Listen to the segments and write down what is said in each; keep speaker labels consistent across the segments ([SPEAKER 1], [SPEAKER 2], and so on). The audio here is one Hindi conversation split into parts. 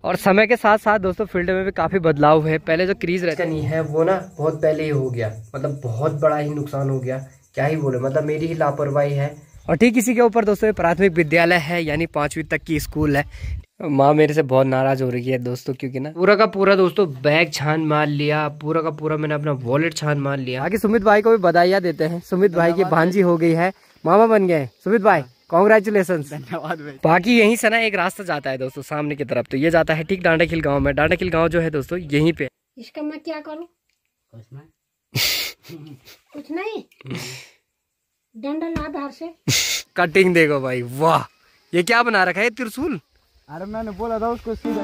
[SPEAKER 1] और समय के साथ साथ दोस्तों फील्ड में भी काफी बदलाव है। पहले जो क्रीज रहता नहीं है वो ना बहुत पहले ही हो गया, मतलब बहुत बड़ा ही नुकसान हो गया, क्या ही बोले, मतलब मेरी ही लापरवाही है। और ठीक इसी के ऊपर दोस्तों प्राथमिक विद्यालय है, यानी 5वीं तक की स्कूल है। माँ मेरे से बहुत नाराज हो रही है दोस्तों, क्योंकि ना पूरा का पूरा दोस्तों बैग छान मार लिया, पूरा का पूरा मैंने अपना वॉलेट छान मार लिया। आगे सुमित भाई को भी बधाइयाँ देते हैं, सुमित भाई की भांजी हो गई है, मामा बन गए सुमित भाई, कॉन्ग्रेचुलेशन। धन्यवाद। बाकी यहीं से ना एक रास्ता जाता है दोस्तों सामने की तरफ, तो ये जाता है ठीक डांडाखिल गांव में। डांडाखिल गांव जो है दोस्तों यहीं पे।
[SPEAKER 2] इसका मैं क्या करूं? कुछ नहीं, डंडा ला बाहर से।
[SPEAKER 1] कटिंग देखो भाई, वाह, ये क्या बना रखा है, त्रिशूल?
[SPEAKER 3] अरे मैंने बोला था उसको सीधा।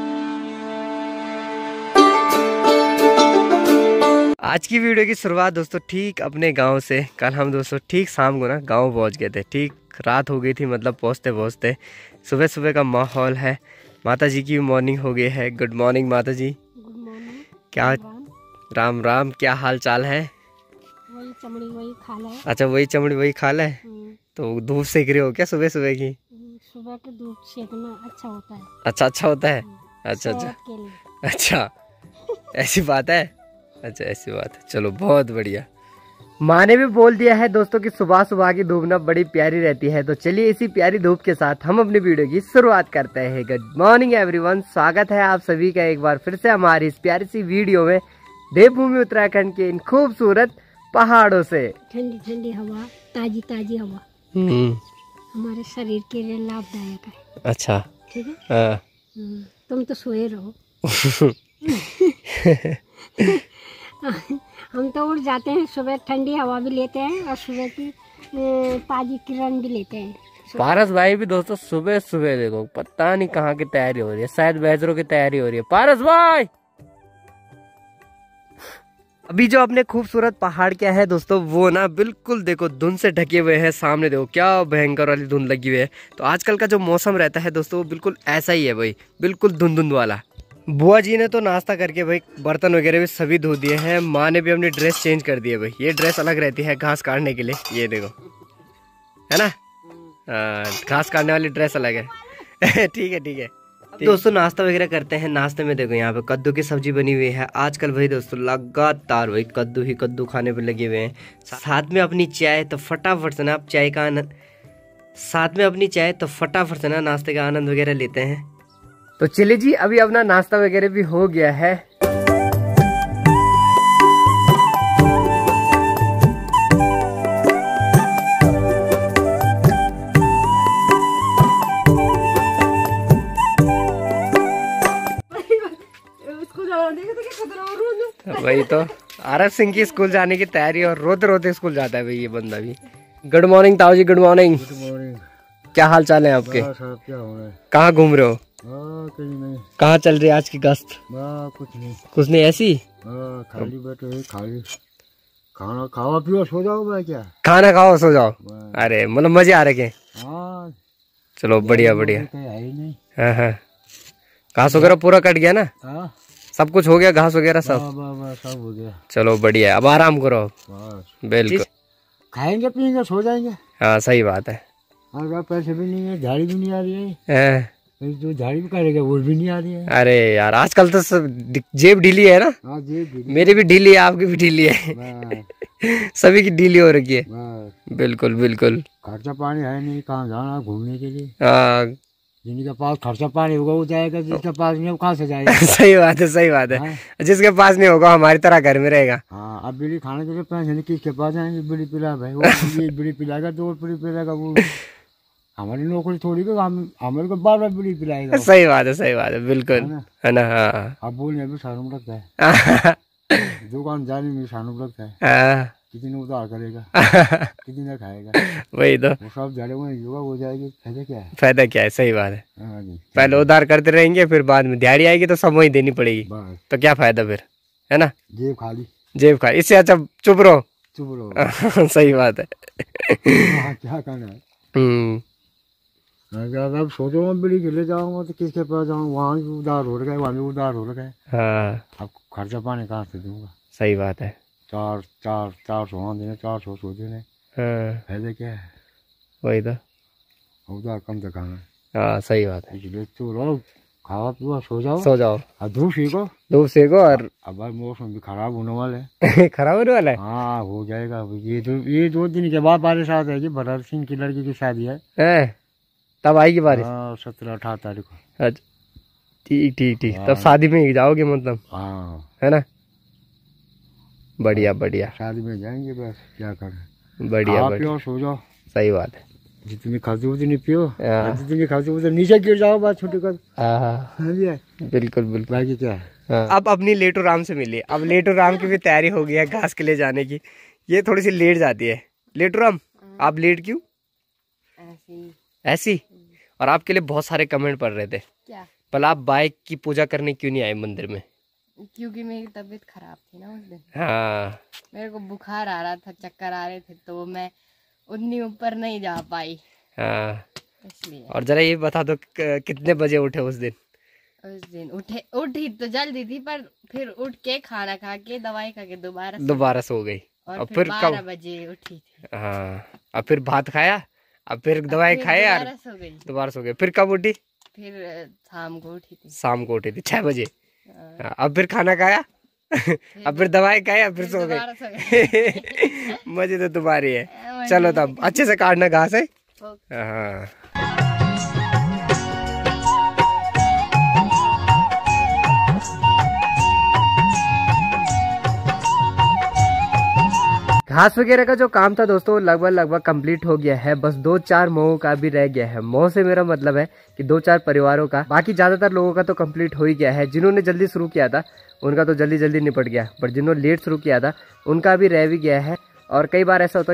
[SPEAKER 1] आज की वीडियो की शुरुआत दोस्तों ठीक अपने गांव से। कल हम दोस्तों ठीक शाम को ना गांव पहुंच गए थे, ठीक रात हो गई थी, मतलब पहुंचते पहुंचते। सुबह सुबह का माहौल है, माता जी की मॉर्निंग हो गई है। गुड मॉर्निंग माता जी।
[SPEAKER 2] Good morning.
[SPEAKER 1] क्या राम राम, क्या हाल चाल है?
[SPEAKER 2] वही चमड़ी वही खाल है।
[SPEAKER 1] अच्छा, वही चमड़ी वही खाल है। तो धूप सेक रहे हो क्या सुबह सुबह की?
[SPEAKER 2] सुबह के धूप सेकना अच्छा होता है।
[SPEAKER 1] अच्छा होता है। अच्छा अच्छा, ऐसी बात है। अच्छा ऐसी बात है, चलो बहुत बढ़िया। माँ ने भी बोल दिया है दोस्तों कि सुबह सुबह की धूप ना बड़ी प्यारी रहती है, तो चलिए इसी प्यारी धूप के साथ हम अपनी वीडियो की शुरुआत करते हैं। गुड मॉर्निंग एवरीवन, स्वागत है आप सभी का एक बार फिर से हमारी इस प्यारी सी वीडियो में, देवभूमि उत्तराखंड के इन खूबसूरत पहाड़ों से।
[SPEAKER 2] ठंडी ठंडी हवा, ताजी ताजी हवा हमारे शरीर के लिए लाभदायक है।
[SPEAKER 1] अच्छा
[SPEAKER 2] ठीक है। तुम तो सोए रहो। हम तो उठ जाते हैं, सुबह ठंडी हवा भी लेते हैं और सुबह की ताजी किरण भी लेते हैं।
[SPEAKER 1] पारस भाई भी दोस्तों सुबह सुबह देखो पता नहीं कहाँ की तैयारी हो रही है, शायद बैजरों की तैयारी हो रही है। पारस भाई अभी जो अपने खूबसूरत पहाड़ क्या है दोस्तों, वो ना बिल्कुल देखो धुंध से ढके हुए हैं। सामने देखो क्या भयंकर वाली धुंध लगी हुई है। तो आजकल का जो मौसम रहता है दोस्तों, वो बिल्कुल ऐसा ही है भाई, बिल्कुल धुंध वाला। बुआ जी ने तो नाश्ता करके भाई बर्तन वगैरह भी सभी धो दिए हैं। माँ ने भी अपनी ड्रेस चेंज कर दी है भाई, ये ड्रेस अलग रहती है घास काटने के लिए, ये देखो है ना, घास काटने वाली ड्रेस अलग है। ठीक है दोस्तों, नाश्ता वगैरह करते हैं। नाश्ते में देखो यहाँ पे कद्दू की सब्जी बनी हुई है। आजकल भाई दोस्तों लगातार भाई कद्दू ही कद्दू खाने पे लगे हुए हैं। साथ में अपनी चाय, तो फटाफट से ना आप चाय का आनंद, साथ में अपनी चाय, तो फटाफट से ना नाश्ते का आनंद वगैरह लेते हैं। तो चलिए जी, अभी अपना नाश्ता वगैरह भी हो गया है। वही तो आरव सिंह की स्कूल जाने की तैयारी, और रोते रोते स्कूल जाता है भाई ये बंदा भी। गुड मॉर्निंग ताऊ जी, गुड मॉर्निंग। क्या हाल चाल है आपके? कहाँ घूम रहे हो?
[SPEAKER 3] कहीं नहीं।
[SPEAKER 1] कहाँ चल रही है आज की गश्त? कुछ नहीं ऐसी
[SPEAKER 3] खाली बैठे, खाली खाना खाओ पियो सो जाओ। मैं क्या
[SPEAKER 1] खाना खाओ सो जाओ? अरे मतलब मजे आ रहे।
[SPEAKER 3] हाँ
[SPEAKER 1] चलो बढ़िया बढ़िया। हाँ घास वगैरह पूरा कट गया ना? सब कुछ हो गया, घास वगैरह सब
[SPEAKER 3] हो गया।
[SPEAKER 1] चलो बढ़िया, अब आराम करो। बिल्कुल,
[SPEAKER 3] खाएंगे पियेंगे सो जाएंगे।
[SPEAKER 1] हाँ सही बात है।
[SPEAKER 3] पैसे भी नहीं है, झाड़ी भी नहीं आ रही है। जो झाड़ी भी करेगा वो भी नहीं आ रही है।
[SPEAKER 1] अरे यार आजकल तो सब जेब ढीली है ना।
[SPEAKER 3] हाँ जेब
[SPEAKER 1] मेरी भी ढीली है, आपकी भी ढीली है। सभी की ढीली हो रखी है। बिल्कुल बिल्कुल।
[SPEAKER 3] खर्चा पानी है नहीं, कहाँ जाना घूमने के लिए।
[SPEAKER 1] हाँ
[SPEAKER 3] जिनके पास खर्चा पानी होगा वो जाएगा, जिसके पास नहीं वो कहाँ से जाएगा।
[SPEAKER 1] सही बात है सही बात है। जिसके पास नहीं होगा हमारी तरह घर में रहेगा।
[SPEAKER 3] हाँ अब बीड़ी खाने के लिए पैसे नहीं, किसके पास जाएंगे बीड़ी पिला भाई, वो ये बीड़ी पिलाएगा, 2 बीड़ी पिलाएगा। वो हमारी नौकरी थोड़ी को हमारे को बार बीड़ी पिलाएगा।
[SPEAKER 1] सही बात है बिल्कुल, है ना। हाँ
[SPEAKER 3] अब बोलने में शानू लगता है, दुकान जाने में शानू लगता है। कितने उधार करेगा, कितने खाएगा, वही तो। वो सब झाड़े हुए होगा, वो जाएगी, फायदा क्या है। सही बात है। पहले उधार करते रहेंगे, फिर बाद में दिहाड़ी आएगी तो सब वही देनी पड़ेगी, तो क्या फायदा फिर, है ना। जेब खाली, इससे अच्छा चुप रहो। सही बात है। क्या करना है। अब सोचो मैं बीड़ी के लिए जाऊंगा तो किसके पास जाऊँ, वहाँ भी उधार हो रखा है, वहाँ भी उधार हो रखा है। हाँ अब खर्चा पानी कहाँ से दूंगा।
[SPEAKER 1] सही बात है।
[SPEAKER 3] 400 देने, 400 देने, फायदा क्या है। वही तो, उधार कम से कम है।
[SPEAKER 1] हाँ सही बात है।
[SPEAKER 3] इसलिए तो रहो, खाओ पियो सो जाओ।
[SPEAKER 1] सो जाओ।
[SPEAKER 3] धूप सेको।
[SPEAKER 1] धूप सेको। और
[SPEAKER 3] अब मौसम भी खराब होने वाला है।
[SPEAKER 1] खराब होने वाला है।
[SPEAKER 3] हाँ हो जाएगा। ये 2 दिन के बाद बारिश आ जाएगी। भरत सिंह की लड़की की शादी है।
[SPEAKER 1] तब आएगी बारिश।
[SPEAKER 3] 17-18 तारीख को।
[SPEAKER 1] अच्छा ठीक ठीक ठीक। तब शादी में ही जाओगे मतलब।
[SPEAKER 3] हाँ
[SPEAKER 1] है ना। बढ़िया बढ़िया।
[SPEAKER 3] शादी में जाएंगे बस क्या करें।
[SPEAKER 1] बढ़िया
[SPEAKER 3] पियो सो जाओ।
[SPEAKER 1] सही बात है।
[SPEAKER 3] जितनी खाती उतनी पियो। जितनी खाती उतनी नीचे गिर जाओ बात छुट्टी कर।
[SPEAKER 1] बिल्कुल बिल्कुल।
[SPEAKER 3] बाकी क्या है।
[SPEAKER 1] अब अपनी लेटो राम से मिली। अब लेटो राम की भी तैयारी हो गई है घास के लिए जाने की। ये थोड़ी सी लेट जाती है। लेटो राम आप लेट क्यों। ऐसी। और आपके लिए बहुत सारे कमेंट पड़ रहे थे।
[SPEAKER 2] क्या।
[SPEAKER 1] पर आप बाइक की पूजा करने क्यों नहीं आए मंदिर में।
[SPEAKER 2] क्योंकि मेरी तबीयत खराब थी ना उस दिन।
[SPEAKER 1] हाँ
[SPEAKER 2] मेरे को बुखार आ रहा था, चक्कर आ रहे थे, तो मैं उतनी ऊपर नहीं जा पाई।
[SPEAKER 1] हाँ
[SPEAKER 2] इसलिए।
[SPEAKER 1] और जरा ये बता दो कितने बजे उठे उस दिन।
[SPEAKER 2] उस दिन उठी तो जल्दी थी, पर फिर उठ के खाना खा के दवाई खा के
[SPEAKER 1] दोबारा सो गई।
[SPEAKER 2] और फिर 12 बजे उठी थी।
[SPEAKER 1] हाँ अब फिर भात खाया। अब फिर दवाई खाए यार। दोबारा सो गए। फिर कब उठी।
[SPEAKER 2] फिर शाम को उठी थी।
[SPEAKER 1] शाम को उठी थी 6 बजे। अब फिर खाना खाया। अब फिर दवाई खाई। अब फिर सो गए। मजे तो तुम्हारी है। चलो तब अच्छे से काटना घास है। हाँ घास वगैरह का जो काम था दोस्तों लगभग कंप्लीट हो गया है। बस 2-4 मोह का भी रह गया है। मोह से मेरा मतलब है कि 2-4 परिवारों का। बाकी ज्यादातर लोगों का तो कंप्लीट हो ही गया है। जिन्होंने जल्दी शुरू किया था उनका तो जल्दी जल्दी निपट गया, पर जिन्होंने लेट शुरू किया था उनका भी रह भी गया है। और कई बार ऐसा होता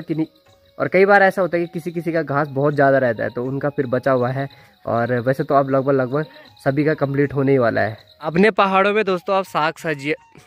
[SPEAKER 1] है कि किसी किसी का घास बहुत ज़्यादा रहता है तो उनका फिर बचा हुआ है। और वैसे तो अब लगभग सभी का कंप्लीट होने ही वाला है। अपने पहाड़ों में दोस्तों आप साग सब्जियाँ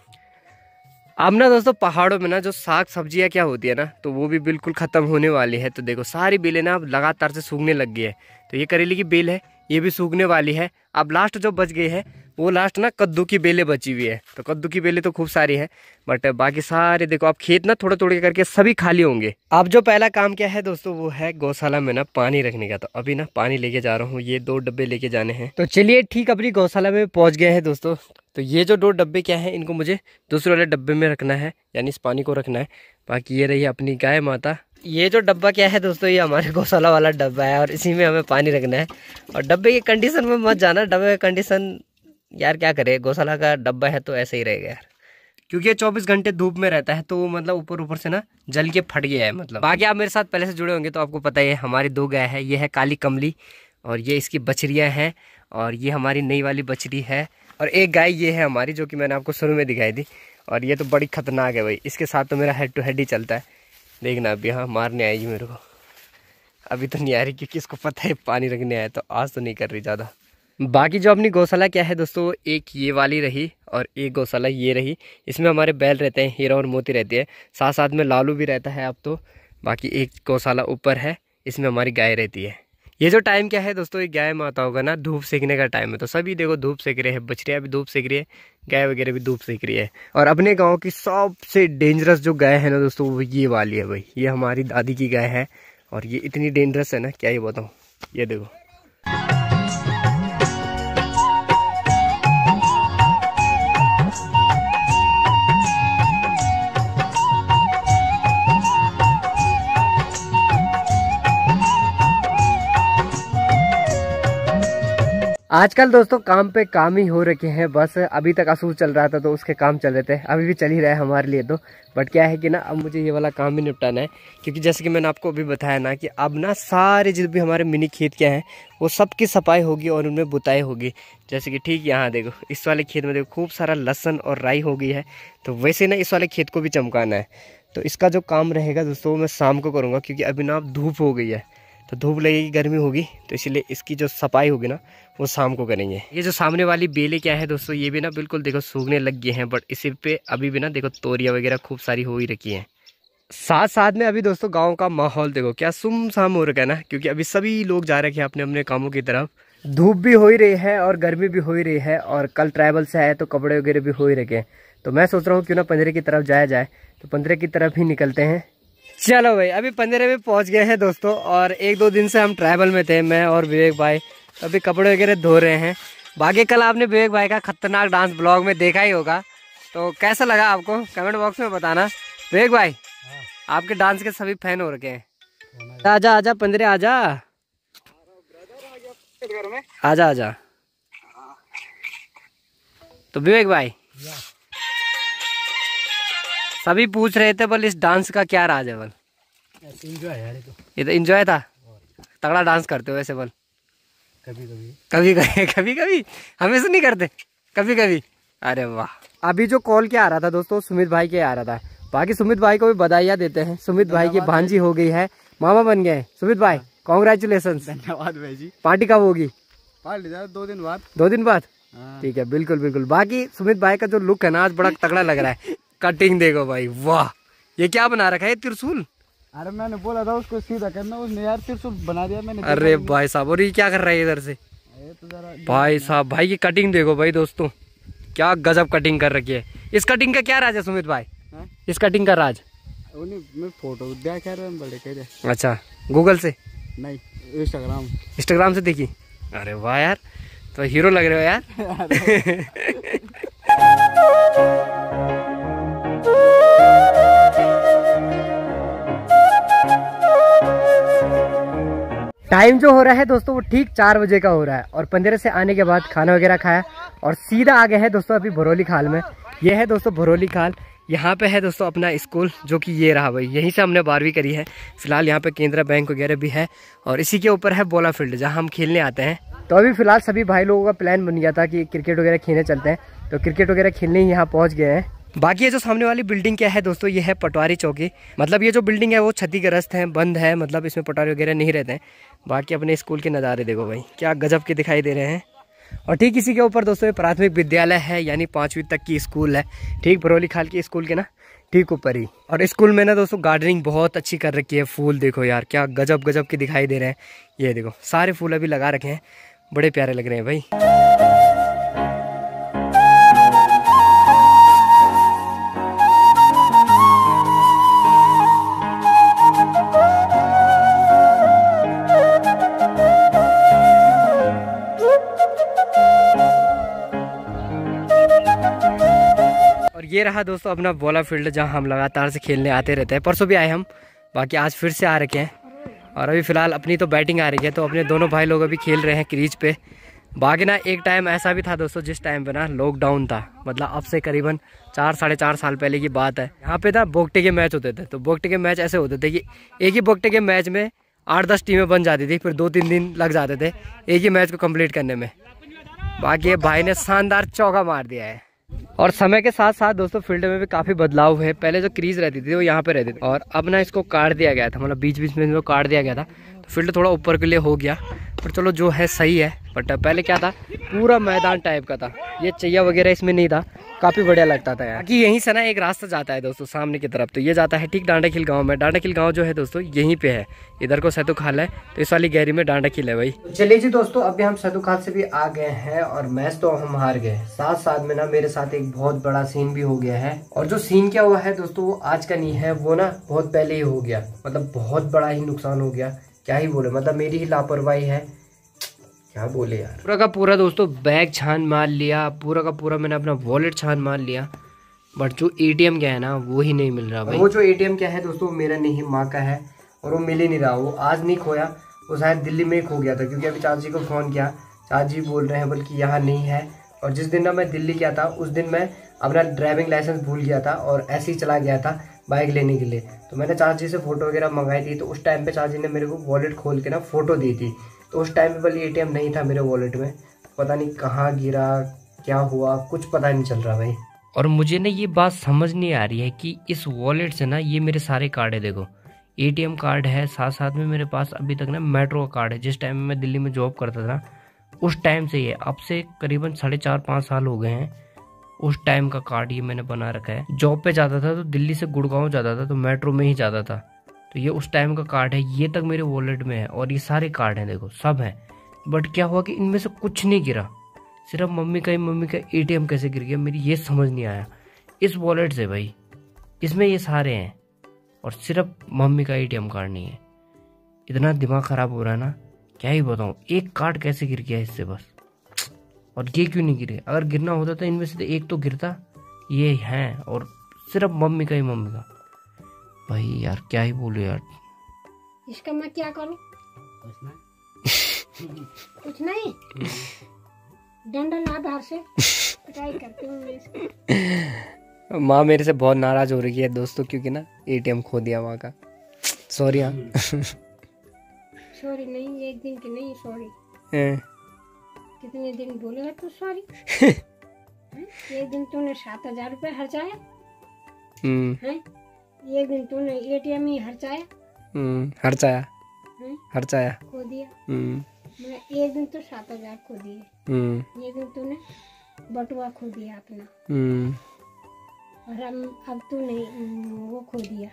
[SPEAKER 1] अब ना दोस्तों पहाड़ों में ना जो साग सब्जियाँ क्या होती है ना तो वो भी बिल्कुल ख़त्म होने वाली है। तो देखो सारी बेलें ना अब लगातार से सूखने लग गई है। तो ये करेले की बेल है, ये भी सूखने वाली है। अब लास्ट जो बच गई है वो लास्ट ना कद्दू की बेलें बची हुई है। तो कद्दू की बेलें तो खूब सारी है, बट बाकी सारे देखो आप खेत ना थोड़े थोड़े करके सभी खाली होंगे। अब जो पहला काम क्या है दोस्तों वो है गौशाला में ना पानी रखने का। तो अभी ना पानी लेके जा रहा हूँ। ये 2 डब्बे लेके जाने हैं। तो चलिए ठीक अपनी गौशाला में पहुँच गए हैं दोस्तों। तो ये जो 2 डब्बे क्या है इनको मुझे दूसरे वाले डब्बे में रखना है, यानी इस पानी को रखना है। बाकी ये रही अपनी गाय माता। ये जो डब्बा क्या है दोस्तों ये हमारे गौशाला वाला डब्बा है और इसी में हमें पानी रखना है। और डब्बे की कंडीशन में मत जाना। डब्बे की कंडीशन यार क्या करे, गौशाला का डब्बा है तो ऐसे ही रहेगा यार, क्योंकि ये 24 घंटे धूप में रहता है। तो वो मतलब ऊपर से ना जल के फट गया है मतलब। बाकी आप मेरे साथ पहले से जुड़े होंगे तो आपको पता ही है हमारी 2 गाय है। ये है काली कमली और ये इसकी बछड़ियाँ हैं। और ये हमारी नई वाली बछड़ी है। और एक गाय ये है हमारी जो कि मैंने आपको शुरू में दिखाई थी। और ये तो बड़ी खतरनाक है भाई। इसके साथ तो मेरा हेड टू हेड ही चलता है। देखना अभी हाँ मारने आएगी मेरे को। अभी तो नहीं आ रही क्योंकि इसको पता है पानी रखने आया, तो आज तो नहीं कर रही ज़्यादा। बाकी जो अपनी गौशाला क्या है दोस्तों, एक ये वाली रही और एक गौशाला ये रही। इसमें हमारे बैल रहते हैं, हीरा और मोती रहती है, साथ साथ में लालू भी रहता है अब तो। बाकी एक गौशाला ऊपर है, इसमें हमारी गाय रहती है। ये जो टाइम क्या है दोस्तों, ये गाय माता होगा ना धूप सेकने का टाइम है। तो सभी देखो धूप सेक रहे हैं, बछड़ियाँ भी धूप सेक रही है, गाय वगैरह भी धूप सेक रही है। और अपने गाँव की सबसे डेंजरस जो गाय है ना दोस्तों, वो ये वाली है भाई। ये हमारी दादी की गाय है और ये इतनी डेंजरस है ना क्या ही बताऊँ। ये देखो आजकल दोस्तों काम पे काम ही हो रखे हैं। बस अभी तक असूल चल रहा था तो उसके काम चल रहे थे, अभी भी चल ही रहा है हमारे लिए तो। बट क्या है कि ना अब मुझे ये वाला काम भी निपटाना है, क्योंकि जैसे कि मैंने आपको अभी बताया ना कि अब ना सारे जो भी हमारे मिनी खेत क्या हैं वो सब की सफाई होगी और उनमें बुताई होगी। जैसे कि ठीक यहाँ देखो इस वाले खेत में देखो खूब सारा लहसुन और राई हो गई है। तो वैसे ना इस वाले खेत को भी चमकाना है। तो इसका जो काम रहेगा दोस्तों मैं शाम को करूँगा, क्योंकि अभी ना अब धूप हो गई है तो धूप लगेगी, गर्मी होगी, तो इसलिए इसकी जो सफाई होगी ना वो शाम को करेंगे। ये जो सामने वाली बेलें क्या है दोस्तों, ये भी ना बिल्कुल देखो सूखने लग गए हैं। बट इसी पे अभी भी ना देखो तोरियां वगैरह खूब सारी हो ही रखी हैं। साथ साथ में अभी दोस्तों गांव का माहौल देखो क्या सुमसाम हो रखा है ना, क्योंकि अभी सभी लोग जा रखे हैं अपने अपने कामों की तरफ। धूप भी हो ही रही है और गर्मी भी हो ही रही है, और कल ट्रैवल से आए तो कपड़े वगैरह भी हो ही रखे हैं। तो मैं सोच रहा हूँ क्यों ना पंजरे की तरफ जाया जाए, तो पंजरे की तरफ ही निकलते हैं। चलो भाई अभी पंजरे में पहुंच गए हैं दोस्तों, और 1-2 दिन से हम ट्रैवल में थे, मैं और विवेक भाई। अभी कपड़े वगैरह धो रहे हैं बाकी कल आपने विवेक भाई का खतरनाक डांस ब्लॉग में देखा ही होगा, तो कैसा लगा आपको कमेंट बॉक्स में बताना। विवेक भाई आपके डांस के सभी फैन हो रखे हैं। आजा आजा पंद्रे आजा आजा आजा। तो विवेक भाई सभी पूछ रहे थे बल इस डांस का क्या राज है? बल ये तो एंजॉय था। तगड़ा डांस करते हो वैसे बल? कभी कभी कभी कभी हमेशा नहीं करते, कभी कभी। अरे वाह। अभी जो कॉल क्या आ रहा था दोस्तों, सुमित भाई के आ रहा था। बाकी सुमित भाई को भी बधाइयाँ देते हैं। सुमित भाई की भांजी हो गई है, मामा बन गए। सुमित भाई कॉन्ग्रेचुलेशन।
[SPEAKER 3] धन्यवाद भाई जी।
[SPEAKER 1] पार्टी कब होगी?
[SPEAKER 3] पार्टी 2 दिन बाद।
[SPEAKER 1] 2 दिन बाद? ठीक है, बिल्कुल बिल्कुल। बाकी सुमित भाई का जो लुक है ना आज बड़ा तगड़ा लग रहा है। कटिंग देखो भाई, वाह। ये क्या बना रखा है? त्रिशूल?
[SPEAKER 3] अरे मैंने बोला था उसको सीधा करना, उसने यार त्रिशूल बना दिया मैंने।
[SPEAKER 1] अरे भाई साहब, और ये क्या कर रहा है इधर से? भाई साहब, भाई की कटिंग देखो भाई दोस्तों, क्या गजब कटिंग कर रखी है। इस कटिंग का क्या राज है सुमित भाई? इस कटिंग का राज?
[SPEAKER 3] मैं फोटो देख रहे हैं बड़े कह।
[SPEAKER 1] अच्छा, गूगल से
[SPEAKER 3] नहीं, इंस्टाग्राम
[SPEAKER 1] से देखी। अरे वाह यार, तो हीरो लग रहे हो यार। टाइम जो हो रहा है दोस्तों वो ठीक 4 बजे का हो रहा है, और 15 से आने के बाद खाना वगैरह खाया और सीधा आ गए हैं दोस्तों अभी भरोली खाल में। ये है दोस्तों भरोली खाल। यहाँ पे है दोस्तों अपना स्कूल, जो कि ये रहा भाई, यहीं से हमने 12वीं करी है। फिलहाल यहाँ पे केंद्रा बैंक वगैरह भी है, और इसी के ऊपर है बोला फील्ड जहाँ हम खेलने आते हैं। तो अभी फिलहाल सभी भाई लोगों का प्लान बन गया था कि क्रिकेट वगैरह खेलने चलते हैं, तो क्रिकेट वगैरह खेलने ही यहाँ पहुँच गए हैं। बाकी ये जो सामने वाली बिल्डिंग क्या है दोस्तों, ये है पटवारी चौकी। मतलब ये जो बिल्डिंग है वो क्षतिग्रस्त है, बंद है, मतलब इसमें पटवारी वगैरह नहीं रहते हैं। बाकी अपने स्कूल के नज़ारे देखो भाई, क्या गजब के दिखाई दे रहे हैं। और ठीक इसी के ऊपर दोस्तों प्राथमिक विद्यालय है, यानी 5वीं तक की स्कूल है, ठीक भरोली खाल की स्कूल के ना ठीक ऊपर ही। और स्कूल में ना दोस्तों गार्डनिंग बहुत अच्छी कर रखी है। फूल देखो यार, क्या गजब गजब के दिखाई दे रहे हैं। ये देखो सारे फूल अभी लगा रखे हैं, बड़े प्यारे लग रहे हैं भाई। ये रहा दोस्तों अपना बोला फील्ड, जहां हम लगातार से खेलने आते रहते हैं। परसों भी आए हम, बाकी आज फिर से आ रखे हैं। और अभी फिलहाल अपनी तो बैटिंग आ रही है, तो अपने दोनों भाई लोग अभी खेल रहे हैं क्रीज पे। बाकी ना एक टाइम ऐसा भी था दोस्तों जिस टाइम पे ना लॉकडाउन था, मतलब अब से करीबन 4-4.5 साल पहले की बात है। यहाँ पे ना बोगटे के मैच होते थे, तो बोगटे के मैच ऐसे होते थे कि एक ही बोगटे के मैच में 8-10 टीमें बन जाती थी, फिर 2-3 दिन लग जाते थे एक ही मैच को कंप्लीट करने में। बाकी ये भाई ने शानदार चौका मार दिया है। और समय के साथ साथ दोस्तों फील्ड में भी काफ़ी बदलाव हुए। पहले जो क्रीज रहती थी वो यहाँ पे रहती थी, और अब ना इसको काट दिया गया था, मतलब बीच बीच में इसको काट दिया गया था, तो फील्ड थोड़ा ऊपर के लिए हो गया। पर चलो जो है सही है। बट पहले क्या था, पूरा मैदान टाइप का था, ये चैया वगैरह इसमें नहीं था, काफ़ी बढ़िया लगता था यार। कि यहीं से ना एक रास्ता जाता है दोस्तों सामने की तरफ, तो ये जाता है ठीक डांडाखिल गांव में। डांडाखिल गांव जो है दोस्तों यहीं पे है, इधर को सैतु खाल है, तो इस वाली गहरी में डांडाखिल है भाई। चलिए जी दोस्तों, अभी हम सैतु खाल से भी आ गए हैं, और मैच तो हम हार गए। साथ साथ में ना मेरे साथ एक बहुत बड़ा सीन भी हो गया है। और जो सीन क्या हुआ है दोस्तों, वो आज का नहीं है, वो ना बहुत पहले ही हो गया, मतलब बहुत बड़ा ही नुकसान हो गया। क्या ही बोले, मतलब मेरी ही लापरवाही है, क्या बोले यार। पूरा का पूरा दोस्तों बैग छान मार लिया, पूरा का पूरा मैंने अपना वॉलेट छान मार लिया, बट जो एटीएम क्या है ना वो ही नहीं मिल रहा भाई। वो जो एटीएम क्या है दोस्तों मेरा नहीं, माँ का है, और वो मिल ही नहीं रहा। वो आज नहीं खोया, वो शायद दिल्ली में खो गया था, क्योंकि अभी चाची को फ़ोन किया, चाची बोल रहे हैं बल्कि यहाँ नहीं है। और जिस दिन ना मैं दिल्ली गया था उस दिन मैं अपना ड्राइविंग लाइसेंस भूल गया था, और ऐसे ही चला गया था बाइक लेने के लिए। तो मैंने चाची से फ़ोटो वगैरह मंगाई थी, तो उस टाइम पे चाची ने मेरे को वॉलेट खोल के ना फ़ोटो दी थी। तो उस टाइम पे वाली एटीएम नहीं था मेरे वॉलेट में, पता नहीं कहाँ गिरा, क्या हुआ, कुछ पता नहीं चल रहा भाई। और मुझे ना ये बात समझ नहीं आ रही है कि इस वॉलेट से ना ये मेरे सारे कार्ड है, देखो एटीएम कार्ड है, साथ साथ में मेरे पास अभी तक ना मेट्रो का कार्ड है। जिस टाइम में मैं दिल्ली में जॉब करता था उस टाइम से, ये अब से करीबन 4.5-5 साल हो गए हैं, उस टाइम का कार्ड ये मैंने बना रखा है। जॉब पे जाता था तो दिल्ली से गुड़गांव जाता था, तो मेट्रो में ही जाता था, तो ये उस टाइम का कार्ड है, ये तक मेरे वॉलेट में है। और ये सारे कार्ड हैं देखो, सब हैं। बट क्या हुआ कि इनमें से कुछ नहीं गिरा, सिर्फ मम्मी का एटीएम कैसे गिर गया मेरी ये समझ नहीं आया। इस वॉलेट से भाई, इसमें ये सारे हैं और सिर्फ मम्मी का एटीएम कार्ड नहीं है। इतना दिमाग खराब हो रहा है ना, क्या ही बताऊँ, एक कार्ड कैसे गिर गया इससे बस। और ये क्यों नहीं गिरे? अगर गिरना होता तो इनमें से एक तो गिरता, ये है, और सिर्फ मम्मी का ही, मम्मी का। भाई यार क्या ही बोलूं यार।
[SPEAKER 2] इसका मैं क्या करूं? कुछ नहीं, डंडा ला बाहर से पिटाई करती हूँ मैं इसकी।
[SPEAKER 1] माँ मेरे से बहुत नाराज हो रही है दोस्तों, क्योंकि ना एटीएम खो दिया माँ का। सॉरी। हाँ
[SPEAKER 2] सॉरी नहीं, एक दिन की नहीं सॉरी, कितने दिन बोलेगा तू सॉरी? एक दिन तूने 7,000 रुपये खर्चाया है, एक दिन तूने एटीएम ही खर्चाया खो दिया। मैं एक दिन तो 7,000 खो दिए, एक दिन तूने बटुआ खो दिया अपना, और अब तूने वो खो दिया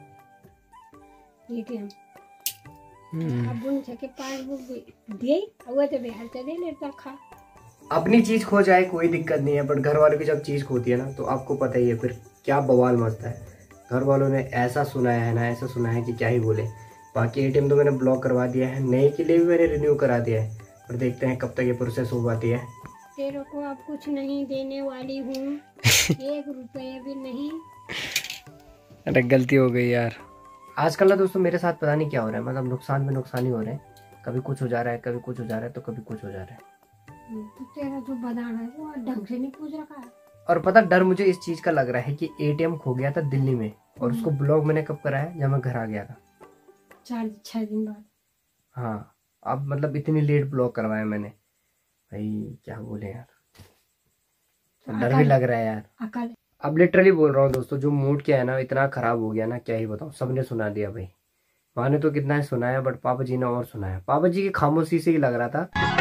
[SPEAKER 2] एटीएम। अब उनसे के पासबुक दे, वो तो बेहतर दे लेता खा।
[SPEAKER 1] अपनी चीज खो जाए कोई दिक्कत नहीं है, बट घर वालों की जब चीज खोती है ना, तो आपको पता ही है फिर क्या बवाल मचता है। घर वालों ने ऐसा सुनाया है ना, ऐसा सुना है कि क्या ही बोले। बाकी एटीएम तो मैंने ब्लॉक करवा दिया है, नए के लिए भी मैंने रिन्यू करा दिया है, और देखते हैं कब तक ये प्रोसेस हो पाती है।
[SPEAKER 2] तेरे को अब कुछ नहीं देने वाली हूँ, 1 रुपये भी नहीं।
[SPEAKER 1] अरे गलती हो गई यार। आजकल ना दोस्तों मेरे साथ पता नहीं क्या हो रहा है, मतलब नुकसान में नुकसान ही हो रहे हैं। कभी कुछ हो जा रहा है, कभी कुछ हो जा रहा है, तो कभी कुछ हो जा रहा है।
[SPEAKER 2] तो तेरा जो बदान है वो ढंग से नहीं पूछ रखा है।
[SPEAKER 1] और पता डर मुझे इस चीज का लग रहा है कि एटीएम खो गया था दिल्ली में, और उसको ब्लॉक मैंने कब कराया? जब मैं घर आ गया था,
[SPEAKER 2] 4-6 दिन बाद।
[SPEAKER 1] हाँ, अब मतलब इतनी लेट ब्लॉक करवाया मैंने। भाई क्या बोले यार, डर भी लग रहा है यार।
[SPEAKER 2] अकल
[SPEAKER 1] अब लिटरली बोल रहा हूँ दोस्तों, जो मूड क्या है ना इतना खराब हो गया ना, क्या ही बताऊँ। सबने सुना दिया भाई, माँ ने तो कितना ही सुनाया, बट पापा जी ने और सुनाया। पापा जी की खामोशी से ही लग रहा था